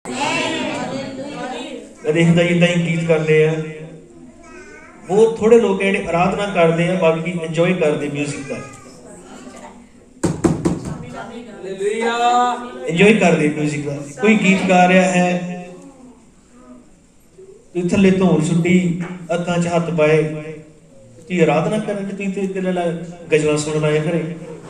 देखता जिदा ही गीत करते हैं बहुत थोड़े लोग हैं आराधना करते हैं बाकी इंजॉय करते म्यूजिक का इंजॉय करते म्यूजिक का कोई गीत गा रहा है थले धौन सुट्टी हत्थां च हत्थ पाए तुसीं आराधना करन गजलां सुनन आए घरे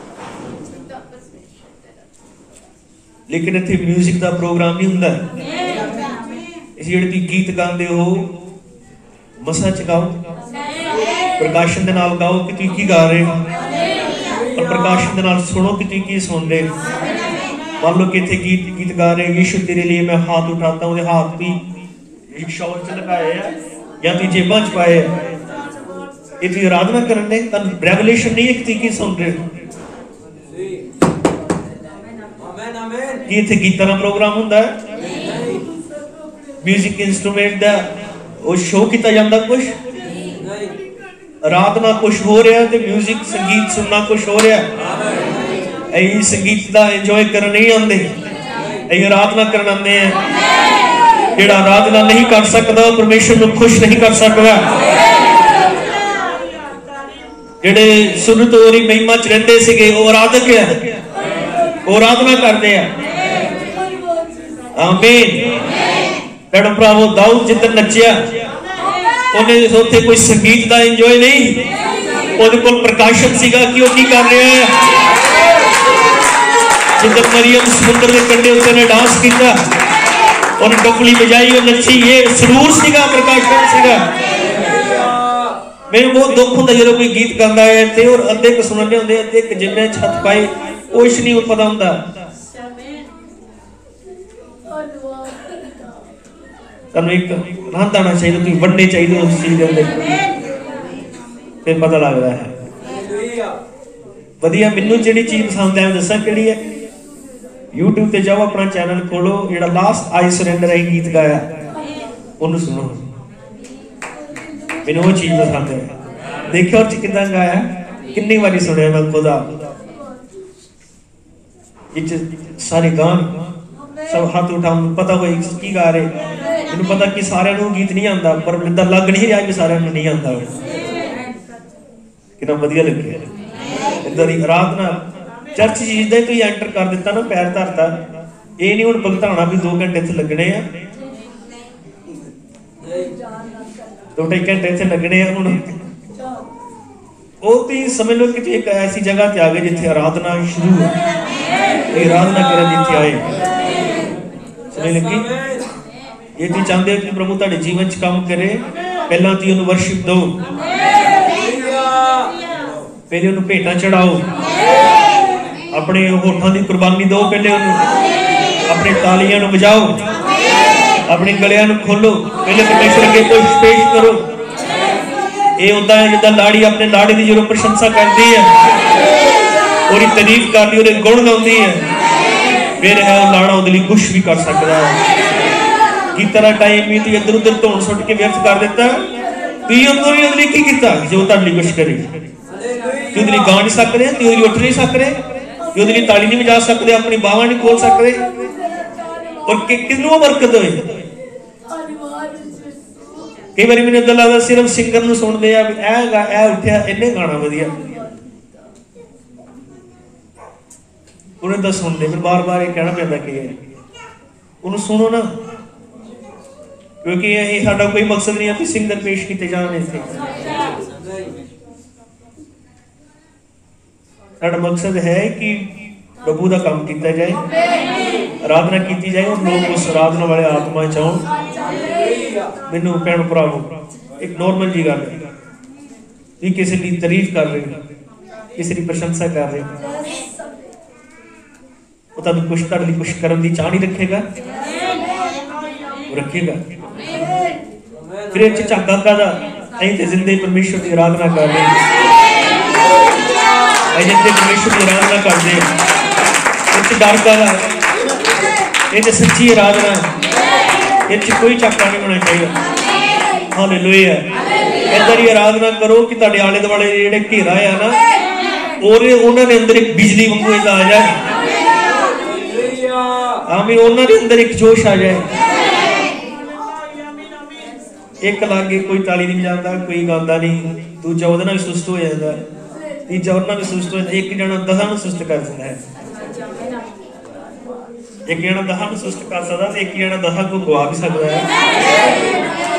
लेकिन इत्थे म्यूजिक का प्रोग्राम नहीं हुंदा ਜਿਹੜੇ ਤੁਸੀਂ गीत गाते हो मसा च गाओ प्रकाशन के नाल गाओ कि तुसीं की गा रहे हो और प्रकाशन के नाल सुनो कि तुसीं की सुन रहे हो मान लो कि इत्थे गीत गा रहे यीशु तेरे लिए मैं हाथ उठाता हूँ हाथ भी शॉल च लगाए हैं या तुसीं जेबां च पाए हैं ये तुसीं आराधना करन दे तुहानूं रेवलेशन नहीं है कि तुसीं की सुन रहे हो कि इत्थे गीतां दा प्रोग्राम हुंदा है म्यूजिक इंस्ट्रूमेंट दा वो शो किया जाता कुछ आराधना कुछ हो रहा है म्यूजिक संगीत सुनना कुछ हो रहा है संगीत का इंजॉय करने नहीं आते आराधना करने आते हैं जेड़ा आराधना नहीं कर सकता परमेश्वर को खुश नहीं कर सकता जेड़े सुन तो ओरी महिमा च रहिंदे सीगे वो आराधक है वो आराधना करते हैं आमीन भैणों भरावो दाऊद जिद्दन नचिया उन्हें उत्थे कोई संगीत का इंजॉय नहीं उहदे कोल प्रकाशन सीगा कि वो की कर रहा है जिद्दन मरियम समुद्र के कंढे उत्ते ने डांस किया उन्हें डफली बजाई और नची ये सुरूर सीगा प्रकाशन सीगा मेरे बहुत दुख होंदा जदों कोई गीत गांदा है ते और अद्धे क सुनने होंदे अद्धे क जिन्ने छत पाए कुछ नहीं पता हुंदा तन्नू एक रंध आना चाहिए तुसीं वड्डे चाहिए उस चीज दे अंदर फिर पता लगदा है वधिया मैनूं जिहड़ी चीज पसंद है दस्सां किहड़ी है YouTube ते जाओ अपना चैनल खोलो जेड़ा लास्ट आई सरेंडर है गीत गाया उन्हें सुनो मैनूं वो चीज पसंद है देखियो और किदां गाया कितनी बारी सुनिया मैं खुदा सारे गान सब हाथ उठा पता कोई की गा रहे मैनूं पता कि सारे गीत नहीं आता पर इदा लग नहीं रहा कि सारे नहीं आता कितना वधिया लगे इदा दी आराधना चर्च जिद्दां ही तुसीं एंटर कर दिता ना पैर धरता ये नहीं हुण भगताना भी 2 घंटे इत्थे लगने आ 2-2.5 घंटे इत्थे लगने आ हुण ਉਹ ਤੁਸੀਂ ਸਮਝ ਲਓ ਕਿ ਇੱਕ ਐਸੀ ਜਗ੍ਹਾ ਤੇ ਆ ਗਏ ਜਿੱਥੇ ਆਰਾਧਨਾ ਸ਼ੁਰੂ ਹੈ ਆਰਾਧਨਾ ਕਰਨ ਜਿੱਥੇ ਆਏ ਸਮਝ ਲੱਗੀ ਇਹ ਤੁਸੀਂ ਚਾਹੁੰਦੇ ਹੋ ਕਿ ਪ੍ਰਭੂ ਤੁਹਾਡੇ ਜੀਵਨ 'ਚ ਕੰਮ ਕਰੇ ਪਹਿਲਾਂ ਤੁਸੀਂ ਉਹਨੂੰ ਵਰਸ਼ਿਪ ਦਿਓ ਪਹਿਲੇ ਉਹਨੂੰ ਭੇਟਾਂ ਚੜਾਓ ਆਪਣੇ ਹੋਠਾਂ ਦੀ ਕੁਰਬਾਨੀ ਦਿਓ ਪਹਿਲੇ ਉਹਨੂੰ ਆਪਣੇ ਤਾਲੀਆਂ ਨੂੰ ਵਜਾਓ ਆਪਣੇ ਗਲਿਆਂ ਨੂੰ ਖੋਲੋ ਪਹਿਲੇ ਪਰਮੇਸ਼ਰ ਅੱਗੇ ਪੇਸ਼ ਕਰੋ ये होता है जिदा लाड़ी अपने लाड़े की जो प्रशंसा करती है और तारीफ करती है गुण गाती है फिर है लाड़ा उहदे लई कुछ भी कर सकता है की तरह टाइम भी तो इधर उधर धोन सुट के व्यर्थ कर देता तुसीं उहदे लई की कीता जो तुहाडे लई कुछ करे तुसीं उहदे लई गा नहीं सकदे तुसीं उहदे लई उठ नहीं सकदे तुसीं उहदे लई ताली नहीं बजा सकदे अपनी बाहां नहीं खोल सकदे और किन्नू बरकत होए कई बार मैंने इदा लगता सिर्फ सिंगर नूं सुनदे आ भी ए उठिया इन्ने गाना वधिया उन्हें तो सुनते फिर बार बार ये कहना पैंदा कि उन्हें सुनो ना क्योंकि ये साडा कोई मकसद नहीं है कि सिंगर पेश किए जाने इत्थे साडा मकसद है कि प्रभु का काम किया जाए आराधना की जाए और लोग उस आराधना वाले आत्मा चाहन मैनू भैन भरावो एक नॉर्मल जी गल है किसी की तारीफ कर रहे हो किसी की प्रशंसा कर रहे हो वो तुहानू कुछ तुहाडे लई कुछ करन दी चाह नहीं रखेगा वो रखेगा फिर इह झाका कादा असीं ते जिंदे परमेश्वर की आराधना कर रहे हैं असीं जिंदे परमेश्वर की आराधना करदे इह डर कादा इह सच्ची आराधना इह कोई झाका नहीं होना चाहिए हालेलुया इधर ही आराधना करो कि तुहाडे आले दुआले जिहड़े घेरा है ना और उन्होंने अंदर एक बिजली वांगू इदा आ जाए आमीन। उन्हां दे अंदर एक जोश आ जाए। एक लागे कोई ताली नहीं बजाता, कोई गांदा नहीं, दूजा उहदे नाल सुस्त हो जाता, तीजा उहदे नाल सुस्त हो जाता, एक जना 10 नूं सुस्त कर दिंदा है। एक जना 10 नूं सुस्त कर सकदा ते एक जना 10 को गवा भी सकदा है।